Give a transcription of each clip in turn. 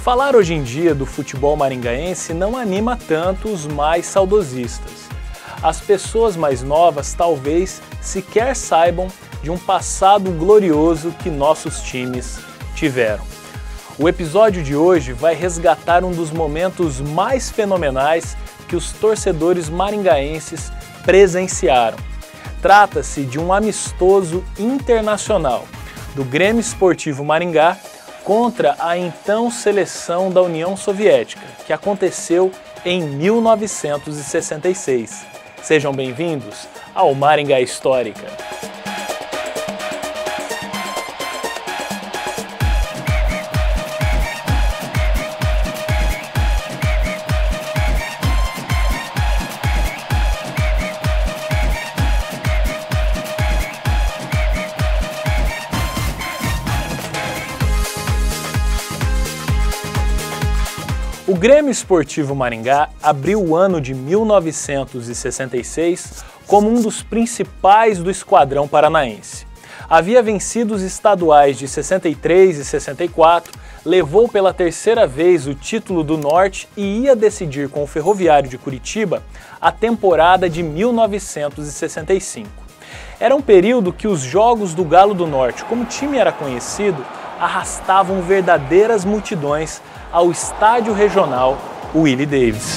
Falar hoje em dia do futebol maringaense não anima tanto os mais saudosistas. As pessoas mais novas talvez sequer saibam de um passado glorioso que nossos times tiveram. O episódio de hoje vai resgatar um dos momentos mais fenomenais que os torcedores maringaenses presenciaram. Trata-se de um amistoso internacional do Grêmio Esportivo Maringá contra a então seleção da União Soviética, que aconteceu em 1966. Sejam bem-vindos ao Maringá Histórica. O Grêmio Esportivo Maringá abriu o ano de 1966 como um dos principais do esquadrão paranaense. Havia vencido os estaduais de 63 e 64, levou pela terceira vez o título do Norte e ia decidir com o Ferroviário de Curitiba a temporada de 1965. Era um período que os jogos do Galo do Norte, como o time era conhecido, arrastavam verdadeiras multidões ao estádio regional Willie Davis.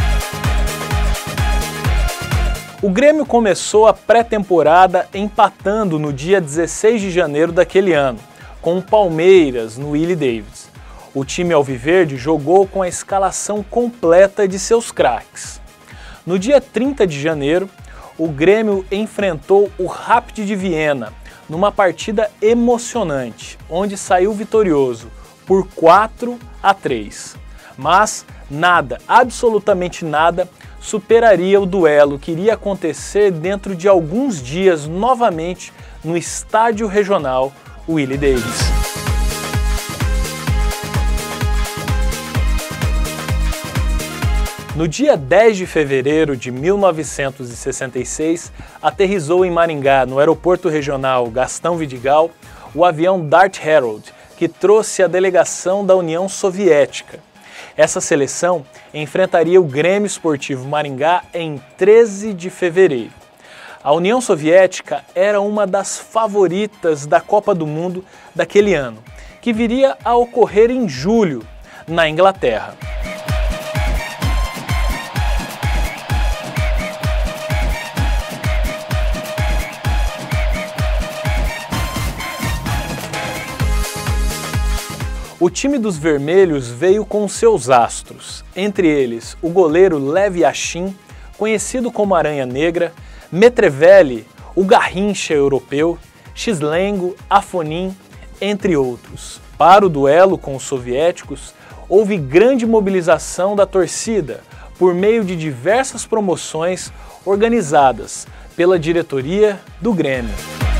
O Grêmio começou a pré-temporada empatando no dia 16 de janeiro daquele ano, com o Palmeiras no Willie Davis. O time alviverde jogou com a escalação completa de seus craques. No dia 30 de janeiro, o Grêmio enfrentou o Rapid de Viena, numa partida emocionante, onde saiu vitorioso por 4-3. Mas nada, absolutamente nada, superaria o duelo que iria acontecer dentro de alguns dias novamente no estádio regional Willie Davis. No dia 10 de fevereiro de 1966, aterrissou em Maringá, no aeroporto regional Gastão Vidigal, o avião Dart Herald, que trouxe a delegação da União Soviética. Essa seleção enfrentaria o Grêmio Esportivo Maringá em 13 de fevereiro. A União Soviética era uma das favoritas da Copa do Mundo daquele ano, que viria a ocorrer em julho, na Inglaterra. O time dos vermelhos veio com seus astros, entre eles o goleiro Lev Yashin, conhecido como Aranha Negra, Mitreveli, o Garrincha europeu, Xlengo, Afonin, entre outros. Para o duelo com os soviéticos, houve grande mobilização da torcida por meio de diversas promoções organizadas pela diretoria do Grêmio.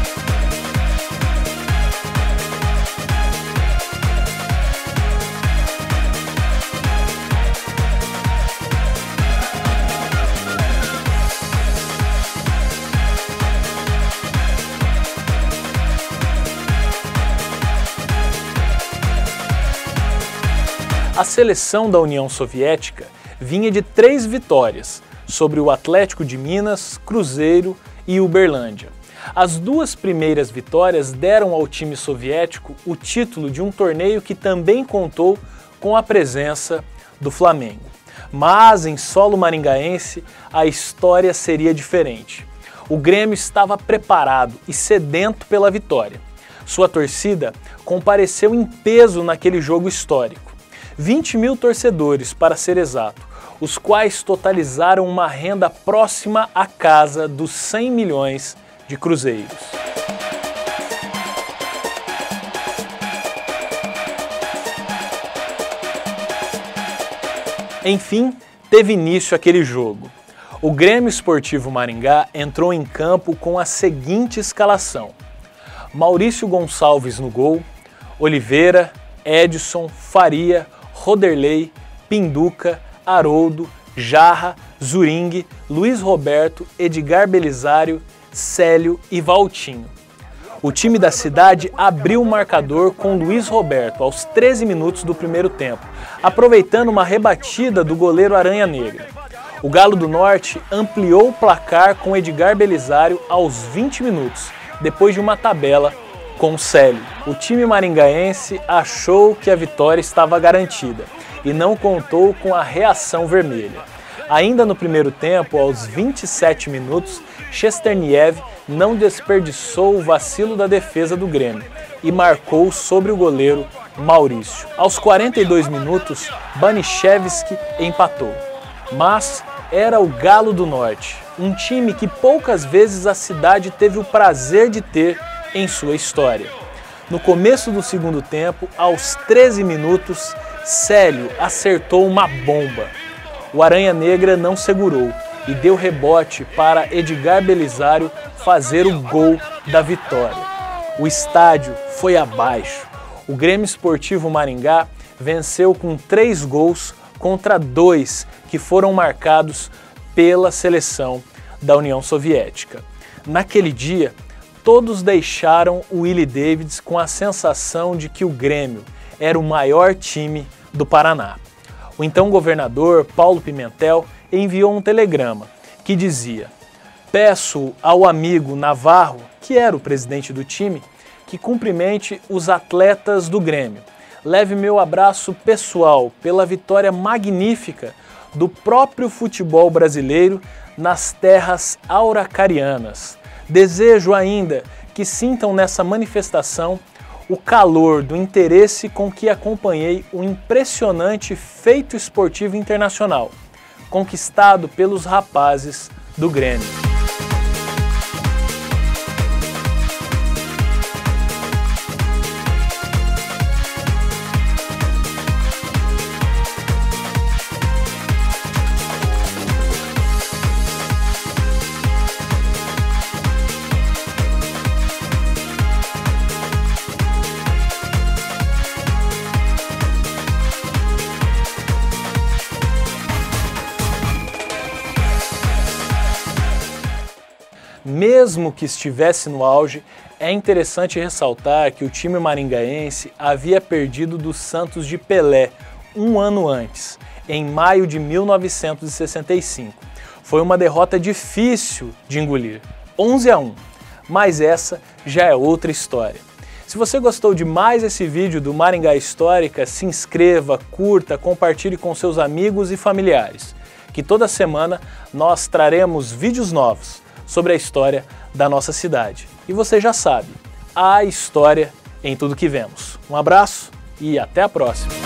A seleção da União Soviética vinha de 3 vitórias sobre o Atlético de Minas, Cruzeiro e Uberlândia. As 2 primeiras vitórias deram ao time soviético o título de um torneio que também contou com a presença do Flamengo. Mas em solo maringaense a história seria diferente. O Grêmio estava preparado e sedento pela vitória. Sua torcida compareceu em peso naquele jogo histórico. 20 mil torcedores, para ser exato, os quais totalizaram uma renda próxima à casa dos 100 milhões de cruzeiros. Enfim, teve início aquele jogo. O Grêmio Esportivo Maringá entrou em campo com a seguinte escalação: Maurício Gonçalves no gol, Oliveira, Edson, Faria, Roderley, Pinduca, Haroldo, Jarra, Zuring, Luiz Roberto, Edgar Belisário, Célio e Valtinho. O time da cidade abriu o marcador com Luiz Roberto aos 13 minutos do primeiro tempo, aproveitando uma rebatida do goleiro Aranha Negra. O Galo do Norte ampliou o placar com Edgar Belisário aos 20 minutos, depois de uma tabela com o Célio. O time maringaense achou que a vitória estava garantida e não contou com a reação vermelha. Ainda no primeiro tempo, aos 27 minutos, Chesterniev não desperdiçou o vacilo da defesa do Grêmio e marcou sobre o goleiro Maurício. Aos 42 minutos, Baniszewski empatou. Mas era o Galo do Norte, um time que poucas vezes a cidade teve o prazer de ter em sua história. No começo do segundo tempo, aos 13 minutos, Célio acertou uma bomba. O Aranha Negra não segurou e deu rebote para Edgar Belisário fazer o gol da vitória. O estádio foi abaixo. O Grêmio Esportivo Maringá venceu com 3 gols contra 2 que foram marcados pela seleção da União Soviética. Naquele dia, todos deixaram o Willie Davids com a sensação de que o Grêmio era o maior time do Paraná. O então governador Paulo Pimentel enviou um telegrama que dizia: peço ao amigo Navarro, que era o presidente do time, que cumprimente os atletas do Grêmio. Leve meu abraço pessoal pela vitória magnífica do próprio futebol brasileiro nas terras auracarianas. Desejo ainda que sintam nessa manifestação o calor do interesse com que acompanhei o impressionante feito esportivo internacional, conquistado pelos rapazes do Grêmio. Mesmo que estivesse no auge, é interessante ressaltar que o time maringaense havia perdido do Santos de Pelé um ano antes, em maio de 1965. Foi uma derrota difícil de engolir, 11-1, mas essa já é outra história. Se você gostou de mais esse vídeo do Maringá Histórica, se inscreva, curta, compartilhe com seus amigos e familiares, que toda semana nós traremos vídeos novos sobre a história da nossa cidade. E você já sabe, há história em tudo que vemos. Um abraço e até a próxima!